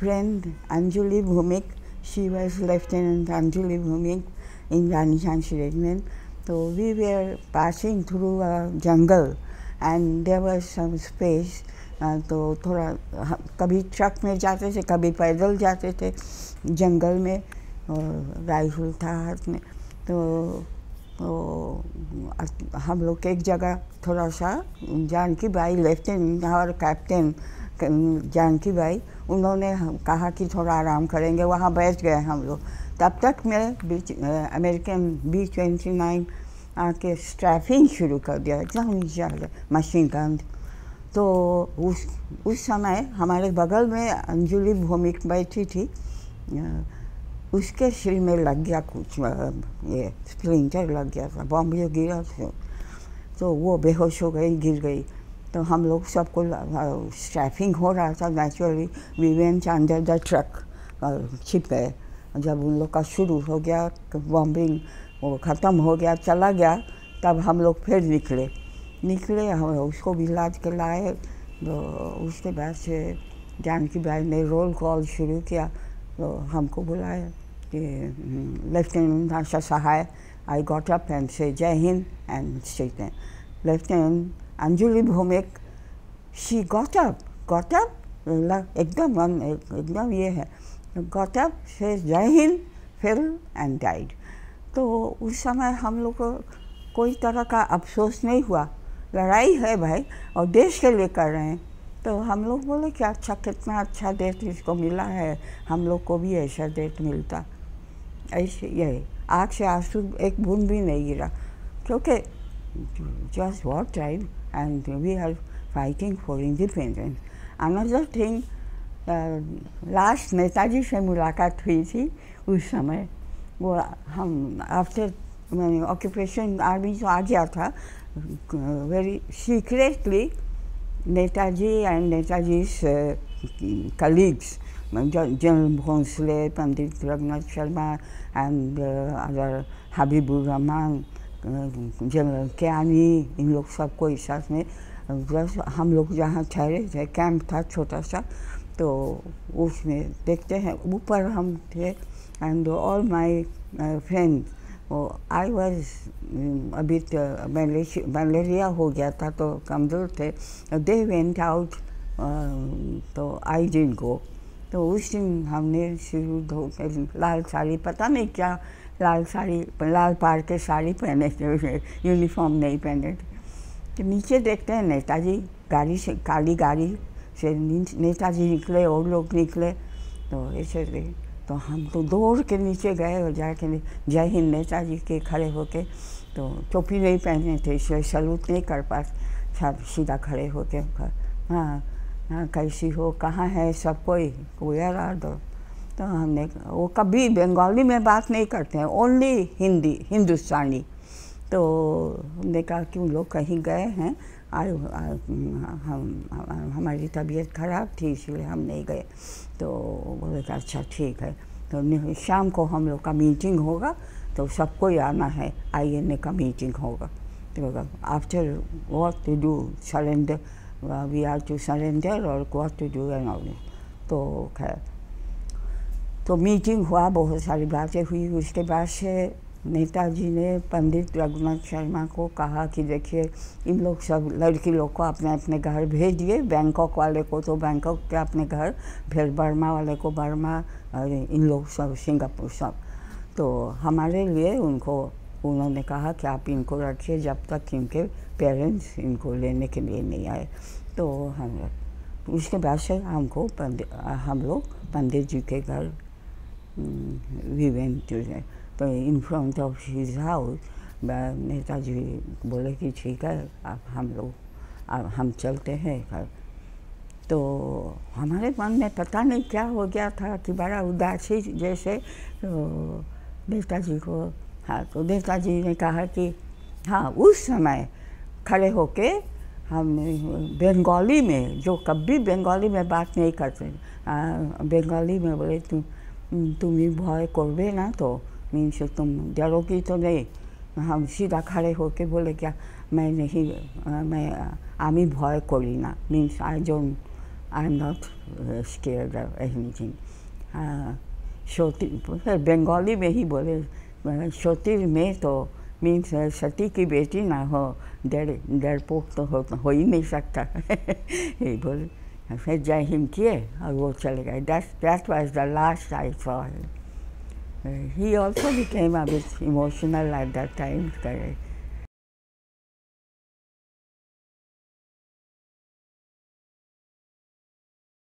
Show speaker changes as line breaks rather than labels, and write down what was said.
friend Anjali Bhumik. She was Lieutenant Anjali Bhumik in Rani Jhansi Regiment. So we were passing through a jungle and there was some space. तो थोड़ा कभी truck में जाते थे, कभी पैदल जाते थे जंगल में, और राइफल था हाथ में। तो हम लोग एक जगह थोड़ा सा जानकी बाई लेफ्टिनेंट और कैप्टन जानकी बाई, उन्होंने कहा कि थोड़ा आराम करेंगे, वहाँ बैठ गए हम लोग। तब तक मैं अमेरिकन B-29 आके स्ट्रैफिंग शुरू कर दिया, एकदम नीचे आ गया मशीन गन। तो उस समय हमारे बगल में अंजलि भौमिक बैठी थी, उसके सिर में लग गया कुछ, ये स्प्लिंटर लग गया था, बॉम्ब जो गिरा था, तो वो बेहोश हो गई, गिर गई। तो हम लोग सबको स्ट्रैफिंग हो रहा था, naturally we went under the truck, छिप गए। जब उन लोग का शुरू हो गया बॉम्बिंग, वो ख़त्म हो गया, चला गया, तब हम लोग फिर निकले हम उसको भी लाद के लाए। तो उसके बाद से जानकी बाई ने रोल कॉल शुरू किया, तो हमको बुलाया कि lieutenant Asha Sahay. I got up and said Jai Hind and state. Lieutenant Anjali Bhowmick, she got up एकदम ये है, गॉट अप से जय हिंद फिर एंड डाइड। तो उस समय हम लोग को कोई तरह का अफसोस नहीं हुआ, लड़ाई है भाई और देश के लिए कर रहे हैं। तो हम लोग बोले कि अच्छा, कितना अच्छा डेट इसको मिला है, हम लोग को भी ऐसा डेट मिलता। ऐसे यही आँख से आंसू एक बूंद भी नहीं गिरा, क्योंकि just war time and we are fighting for independence. Another thing, last Netaji से मुलाकात हुई थी उस समय। वो हम आफ्टर मैंने ऑक्यूपेशन आर्मी तो आ गया था, very secretly Netaji and Netaji colleagues, general Bhonsle, Pandit Raghunath Sharma and other Habibur Rahman, general Kiani, इन लोग सबको इस साथ में बस हम लोग जहाँ ठहरे थे, कैंप था छोटा सा, तो उसमें देखते हैं ऊपर हम थे। And all my friend, I was अभी मलेरिया हो गया था तो कमज़ोर थे, दे वेंट आउट, तो आई डिडंट गो। तो उस दिन हमने शुरू लाल साड़ी, पता नहीं क्या लाल साड़ी, लाल पार के साड़ी पहने थे, यूनिफॉर्म नहीं पहने थे। तो नीचे देखते हैं नेताजी गाड़ी से, काली गाड़ी से नेताजी निकले और लोग निकले। तो ऐसे तो हम तो दौड़ के नीचे गए और जाके जय हिंद नेताजी के खड़े होके, तो टोपी नहीं पहने थे इसलिए सैल्यूट नहीं कर पाते, सीधा खड़े होके हाँ हाँ कैसी हो, कहाँ है सब कोई, वेयर आर दो। तो हमने, वो कभी बंगाली में बात नहीं करते हैं, ओनली हिंदी, हिंदुस्तानी। तो हमने कहा कि उन लोग कहीं गए हैं, हमारी तबीयत ख़राब थी इसलिए हम नहीं गए। तो बोले कि अच्छा ठीक है, तो शाम को हम लोग का मीटिंग होगा, तो सबको आना है, INA का मीटिंग होगा। तो after what to do, surrender, we are to surrender और what to do and all. तो खैर, तो मीटिंग हुआ, बहुत सारी बातें हुई। उसके बाद से नेताजी ने पंडित रघुनाथ शर्मा को कहा कि देखिए, इन लोग सब लड़की लोग को अपने अपने घर भेज दिए, बैंकॉक वाले को तो बैंकॉक के अपने घर, फिर बर्मा वाले को बर्मा, और इन लोग सब सिंगापुर सब। तो हमारे लिए उन्होंने कहा कि आप इनको रखिए जब तक इनके पेरेंट्स इनको लेने के लिए नहीं आए। तो उसके बाद से हम लोग पंडित जी के घर वी वेंट टू। तो in front of his house नेताजी बोले कि ठीक है, अब हम चलते हैं घर। तो हमारे मन में पता नहीं क्या हो गया था कि बड़ा उदासी जैसे। तो नेताजी को, हाँ, तो नेताजी ने कहा कि हाँ, उस समय खड़े होके हम बंगाली में, जो कभी बंगाली में बात नहीं करते, बंगाली में बोले तुम्हें भय करबे ना, तो मीन्स तुम डरोगी तो नहीं। हम सीधा खड़े होके बोले क्या, मैं नहीं, मैं आमी भय करी ना, means I don't I am not scared of anything. श्रोति फिर बंगाली में ही बोले, श्रोतिर में तो मीन्स सती की बेटी ना हो, डरपोक तो हो ही नहीं सकता। ये बोले, फिर जय हिंद किए और वो चले गए। That was the last I saw him. He also became a bit emotional at that time.